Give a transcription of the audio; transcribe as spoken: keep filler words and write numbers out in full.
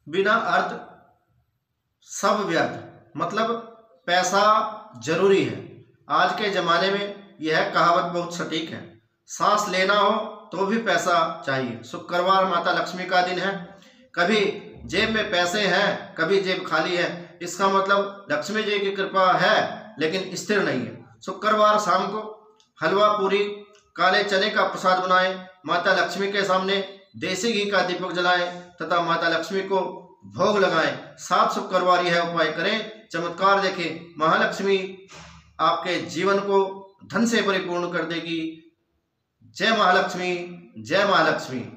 बिना अर्थ सब व्यर्थ, मतलब पैसा जरूरी है। आज के जमाने में यह कहावत बहुत सटीक है। सांस लेना हो तो भी पैसा चाहिए। शुक्रवार माता लक्ष्मी का दिन है। कभी जेब में पैसे हैं, कभी जेब खाली है। इसका मतलब लक्ष्मी जी की कृपा है लेकिन स्थिर नहीं है। शुक्रवार शाम को हलवा पूरी काले चने का प्रसाद बनाएं, माता लक्ष्मी के सामने देसी घी का दीपक जलाएं तथा माता लक्ष्मी को भोग लगाएं। सात शुक्रवार यह उपाय करें, चमत्कार देखें। महालक्ष्मी आपके जीवन को धन से परिपूर्ण कर देगी। जय महालक्ष्मी, जय महालक्ष्मी।